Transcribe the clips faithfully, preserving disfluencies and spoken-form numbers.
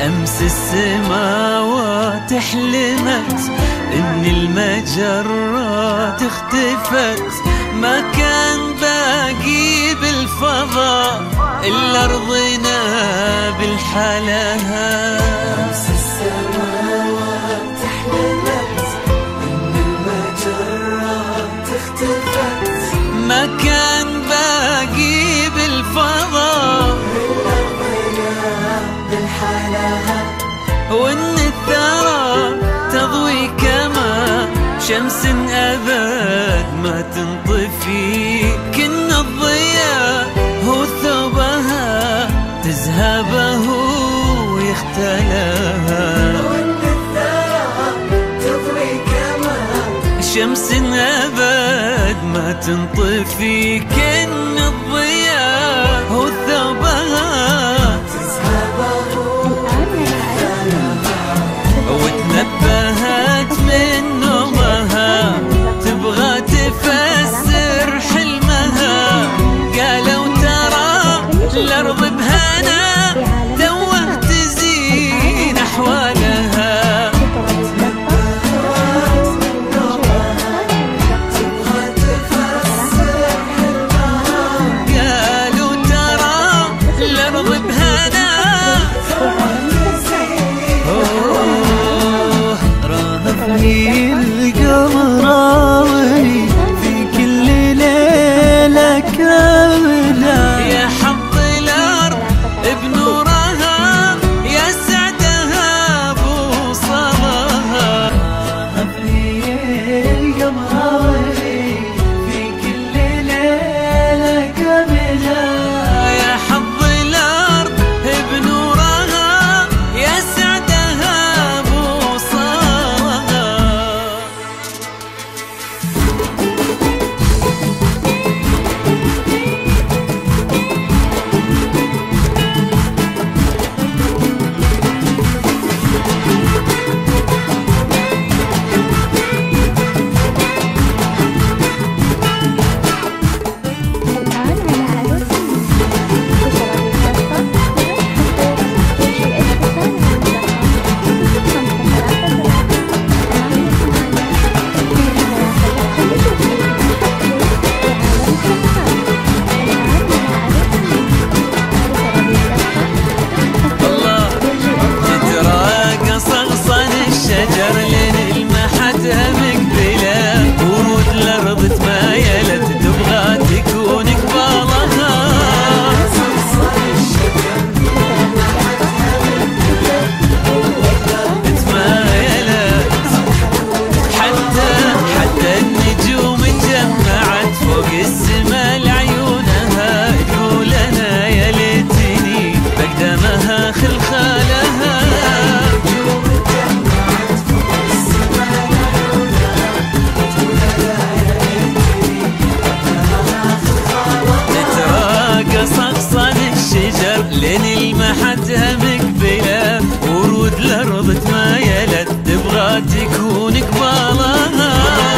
أمس السماوات حلمت إن المجرات اختفت، ما كان باقي بالفضاء إلا أرضنا بالحلاها. أمس السماوات حلمت إن المجرات اختفت، ما كان باقي بالفضاء إلا أرضنا بالحلاها، وإن الثرى تضوي كما شمس أبد ما تنطفي، كن الضياء هو ثوبها تذهبه ويختلاها، وإن الثرى تضوي كما شمس أبد ما تنطفي، كن الضياء هو ثوبها تذهبه وتنبهت من نومها تبغى تفسر حلمها، قالوا ترى الأرض بهنا توه تزين أحوالها، قالوا ترى الأرض بهنا القمر راوي في كل ليلة كاملة، يا حظ الأرض بنورها يا سعدها بوصلها، القمر راوي في كل ليلة كاملة، يا حظ الأرض بنورها يا سعدها بوصلها. لين المحتها مقبلة ورود الأرض تمايلت تبغى تكون قبالها،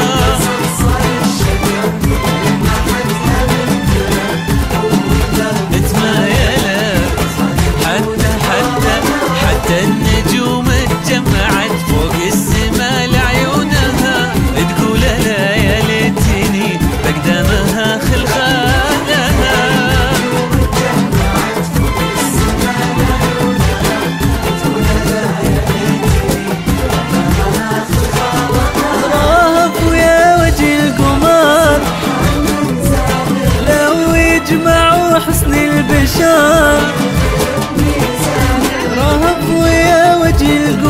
تمايلت حتى حتى حتى النجوم اتجمعت فوق السما لعيونها، تقول لا يا ليتني بقدامها خلخالها، حسن البشر رهب ويا وجه القمر